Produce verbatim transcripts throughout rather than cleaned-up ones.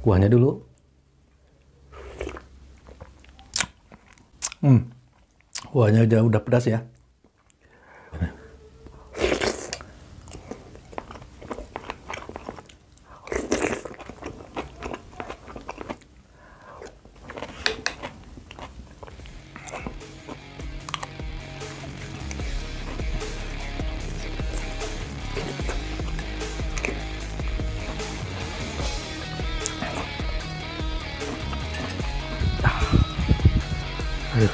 Kuahnya dulu. Hmm, kuahnya udah, udah pedas ya. Aduh.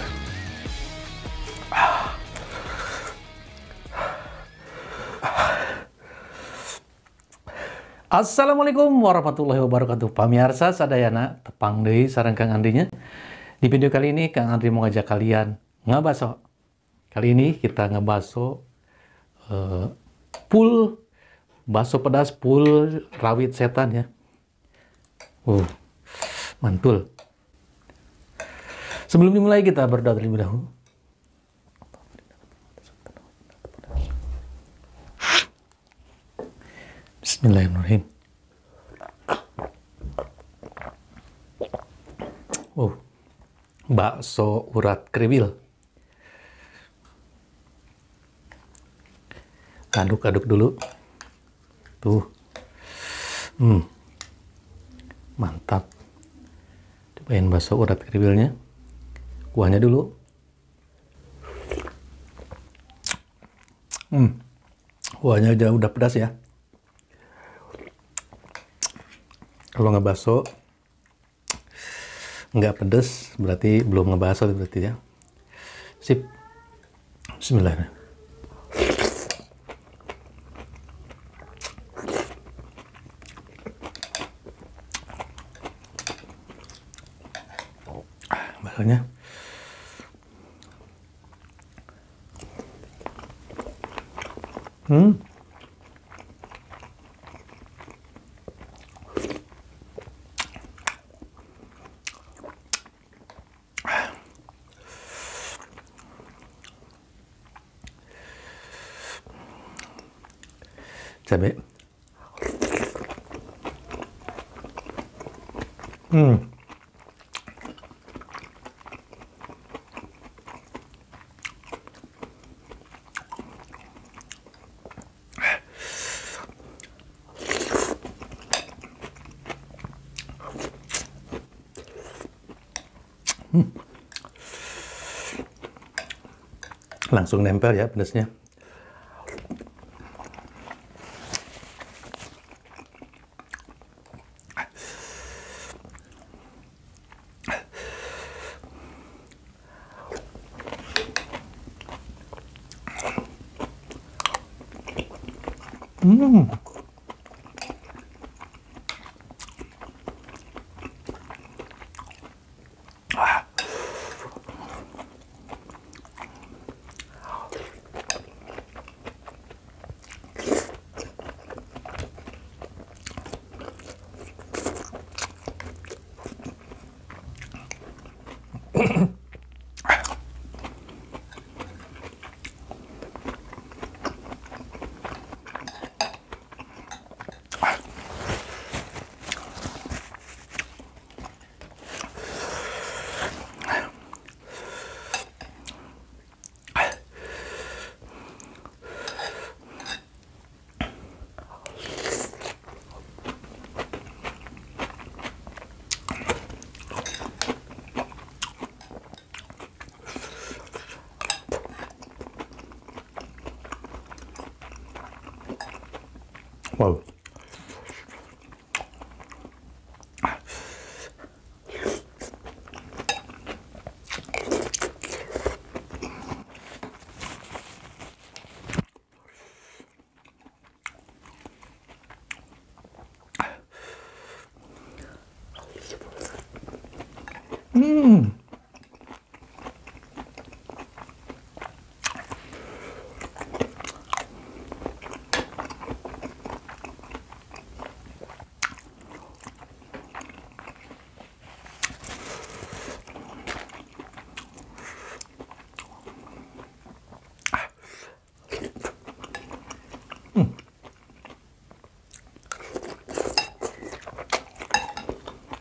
Assalamualaikum warahmatullahi wabarakatuh. Pamirsa sadayana tepang deui sareng Kang Andrinya. Di video kali ini Kang Andri mau ngajak kalian ngabaso. Kali ini kita ngebaso uh, full baso pedas full rawit setan ya. Uh, mantul. Sebelum dimulai kita berdoa terlebih dahulu. Bismillahirrahmanirrahim. Oh, bakso urat kriwil. Aduk-aduk dulu. Tuh. Hmm. Mantap. Cobain bakso urat kriwilnya. Kuahnya dulu. Hmm. Kuahnya udah, udah pedas ya. Kalau nggak bakso nggak pedes berarti belum ngebakso berarti ya. Sip. Bismillahirrahmanirrahim. Baksonya. Hmm. Cabai. Hmm. Hmm. Langsung nempel ya pedasnya. Hmm. Ah. Wow. Hmm. Hmm.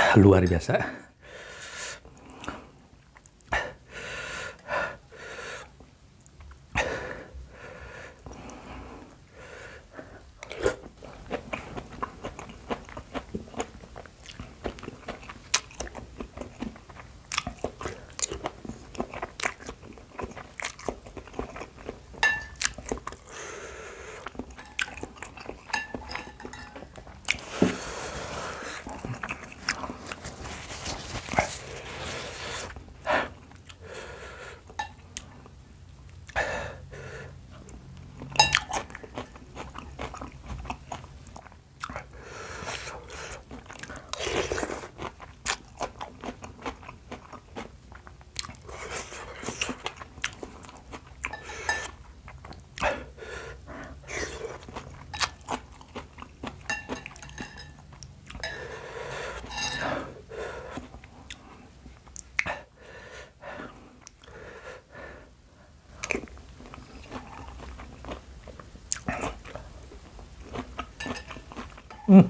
luar biasa. Hmm.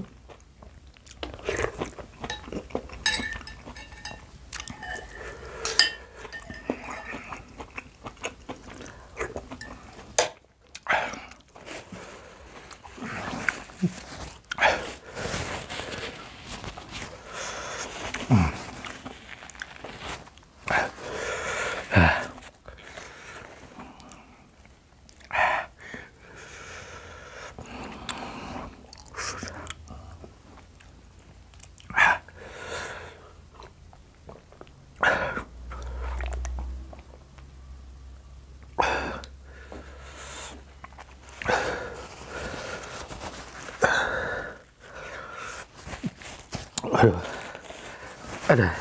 Aduh, aduh,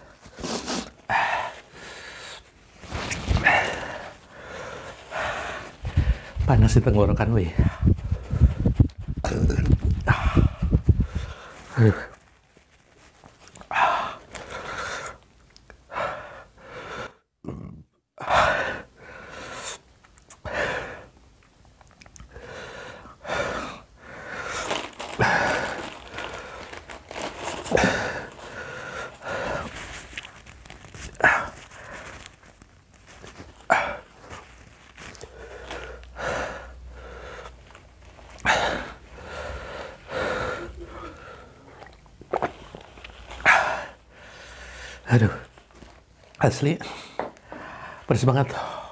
panas di tenggorokan, weh. Aduh. Aduh, asli pedas banget.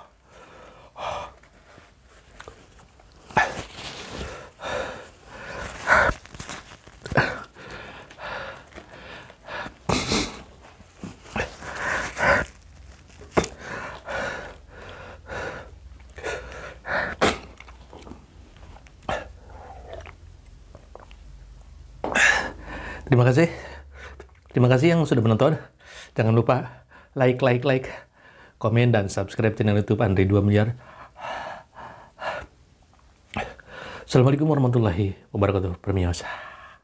Terima kasih, terima kasih yang sudah menonton. Jangan lupa like, like, like, komen, dan subscribe channel YouTube Andri dua miliar. Assalamualaikum warahmatullahi wabarakatuh. Permiosa.